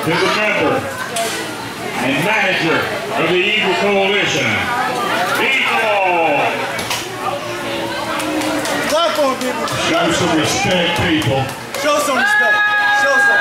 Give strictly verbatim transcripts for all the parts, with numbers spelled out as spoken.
to the member and manager of the Eagle Coalition. Eagle! Show some respect, people. Show some respect. Show some.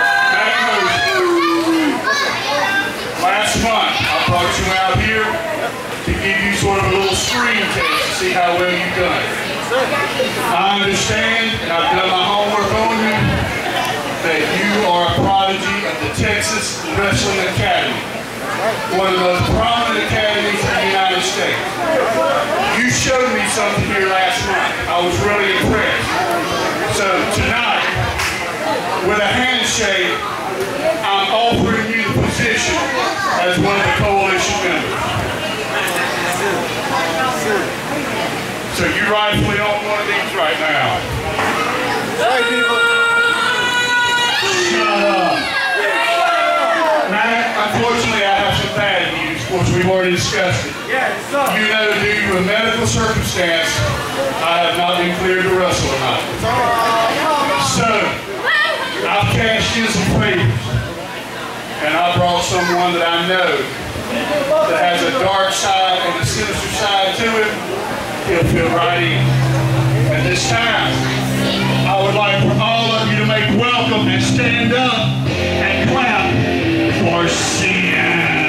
Last month, I brought you out here to give you sort of a little screen test to see how well you've done. I understand, and I've done my homework on you, that you are a prodigy of the Texas Wrestling Academy, one of the most prominent academies in the United States. You showed me something here last month. I was really impressed. So tonight, with a handshake, I'm offering you the position as one of the coalition members. So you rightfully own one of these right now. Right, people. Shut up. Matt, unfortunately, I have some bad news. Of course, we've already discussed it. You know, due to a medical circumstance, I have not been cleared to wrestle tonight. So, I've cashed in some favors, and I brought someone that I know that has a dark side and a sinister side to it. He'll fit right in. At this time, I would like for all of you to make welcome and stand up and clap for Sin.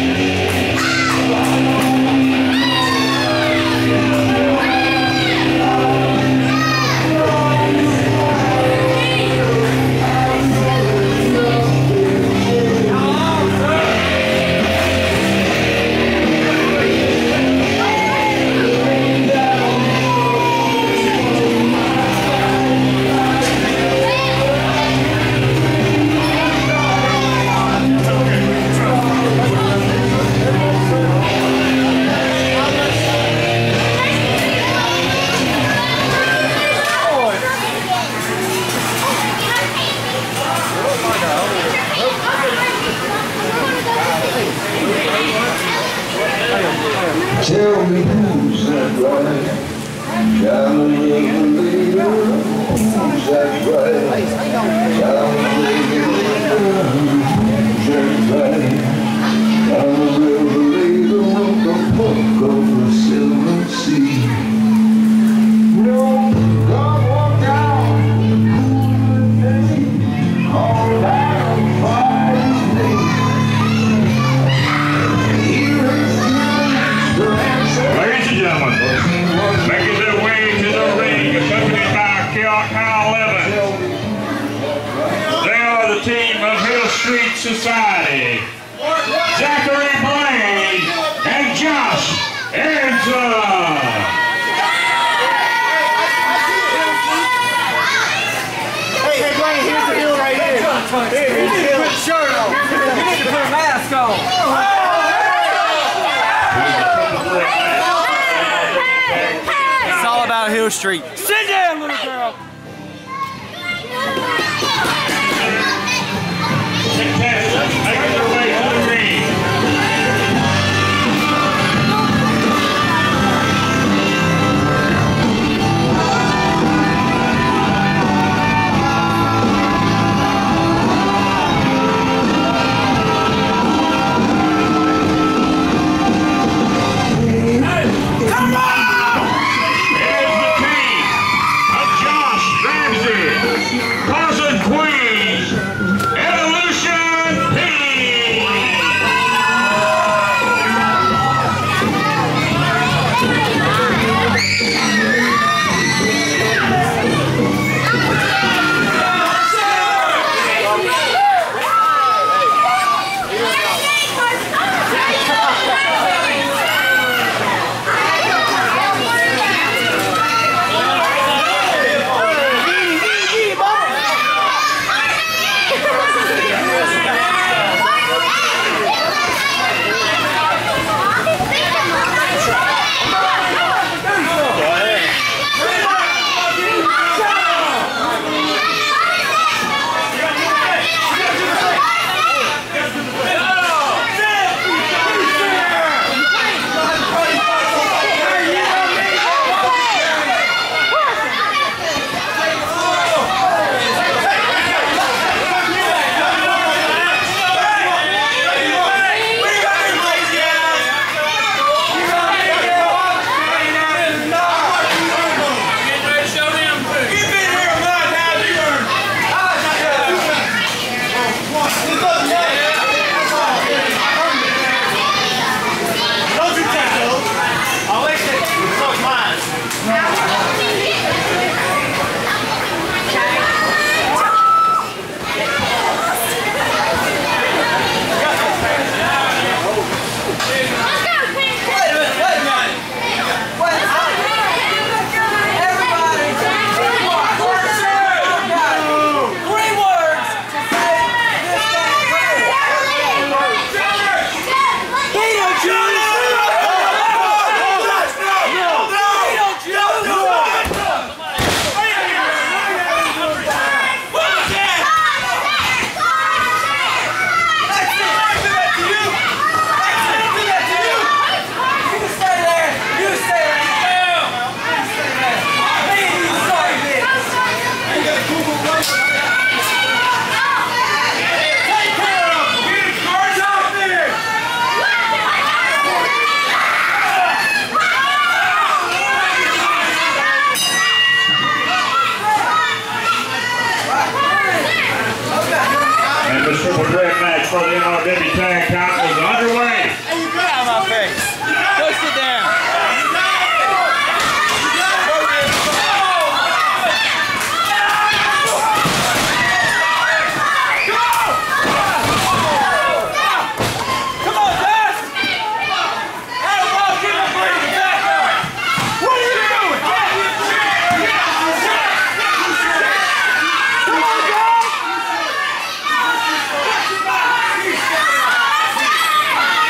Tell me who's that right? Down the river, who's that right? Down the river, who's that right? Down the river, with the hook of the silver sea. No, God walked down the cooler day, all around Friday night. Ladies and gentlemen, making their way to the ring, accompanied by Kyle Evans. They are the team of Hill Street Society, Zachary Blaine and Josh Aronson. Hey, hey, Blaine, here's the deal right here. Here, here's the deal. Put a shirt on. You need to put a mask on. It's all about Hill Street. Sit down, little girl. Contestants making their way to the ring. Come on! Here's the team Triple threat match for the N R W Tag Titles is underway. Hey, you got out of my face. Go sit down. Come on, guys. Hey, well, keep on breathing back up. What are you doing? Come on, guys.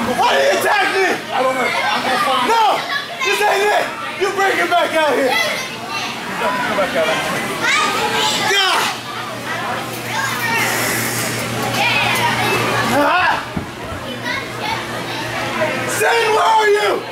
Why did you attack me? I don't know. I'm gonna find No! This ain't it! You bring him back out here! Come back out. Yeah! Ah! Zane, where are you?